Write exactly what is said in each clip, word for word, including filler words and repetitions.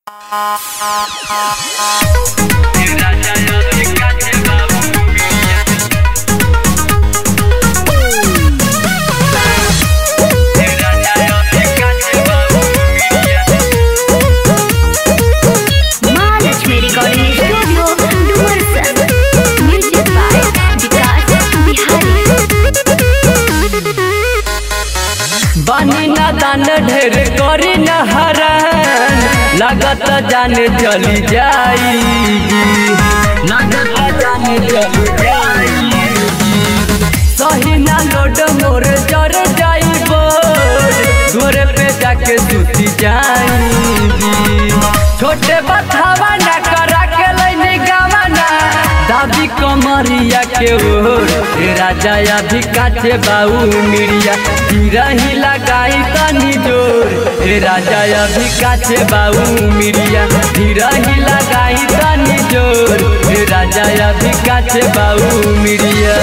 बानी ना दान ढेर करी न हरान लागत जाने चली जाएगी, लागत जाने चली जाएगी। सही ना लोड मोर जर जाई बोल दूर पे जाके सूती जाएगी। छोटे बथावा ना करा के लैनी गावाना दाबी कमरिया के ओर राजा अभी काचे बाऊ मिरिया रही लगाई तनी जोर राजा अभी काचे बाऊ मिरिया रही लगाई तनी जोर राजा अभी काचे बाऊ मिरिया।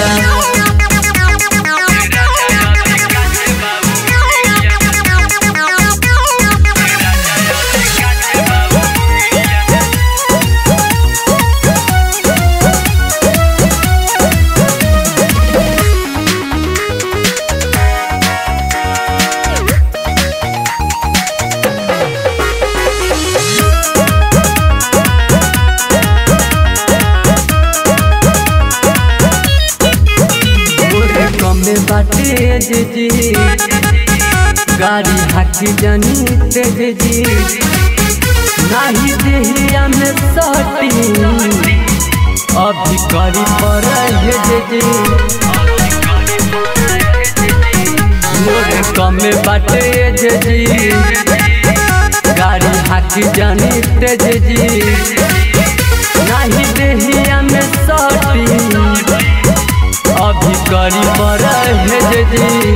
में बाटे जे जी गाड़ी हाकी जानी तेज जी नाही देहिया में सटी अभी करी पर हे जे जी मोरे कमे बाटे जे जी गाड़ी हाकी जानी तेज जी नाही देहिया में सटी अभी करी पर हे जी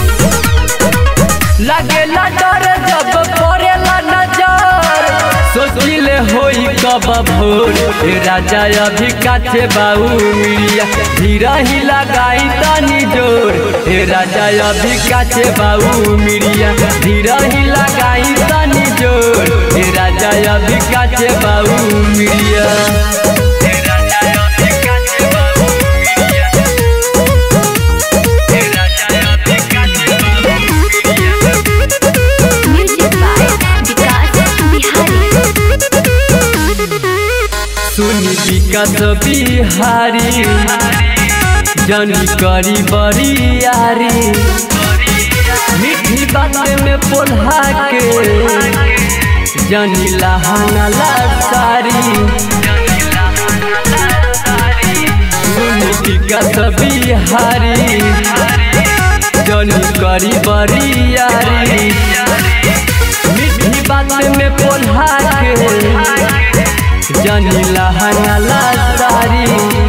लगेला डर जब पड़ेला नजर सोचिले होई कब भोर राजा अभी काचे बाऊ मिरिया धीरा ही लगाई तनी जोर राजा अभी काचे बाऊ मिरिया धीरा ही लगाई तनी जोर राजा अभी काचे बाऊ मिरिया। सुनी विकास बिहारी जनी करी बड़ी यारी मीठी बात में पोल्हा के जनी लहाना लासारी। सुनी विकास बिहारी जनी करी बड़ी यारी मीठी बात में पोल्हा के जनी लहंगा लासारी।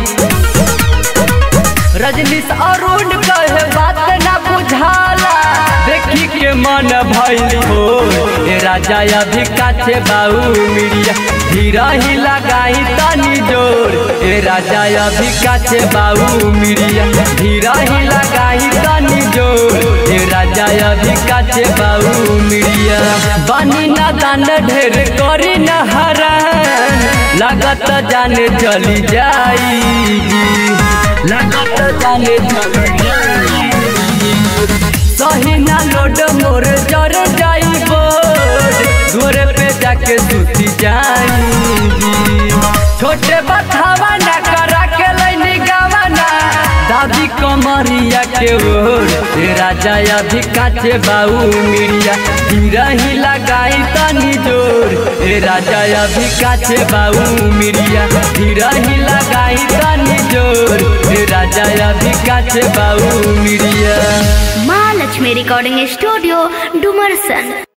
रजनीश अरुण कहे बात ना बुझाला देखी के मन भइल हो राजा अभी काचे बाऊ मिरिया धीरा ही लगाई तनी जोर राजा अभी काचे बाऊ मिरिया धीरा ही लगाई तनी जोर राजा अभी काचे बाऊ मिरिया। बानी ना दान ढेर करी न हरान लागत जाने चली जाएगी, लागत जाने चली जाएगी। सही ना लोड मोर जर जाई बोल दूर पे जाके सूती जाएगी। छोटे बथावा ना करा के लैनी गावाना दाबी कमरिया के ओर राजा अभी काचे बाऊ मिरिया धीरा ही लगाई तनी जोर राजा अभी काचे बाऊ मिरिया धीरा ही लगाई तनी जोर राजा अभी काचे बाऊ मिरिया। माँ लक्ष्मी रिकॉर्डिंग स्टूडियो डुमरसन।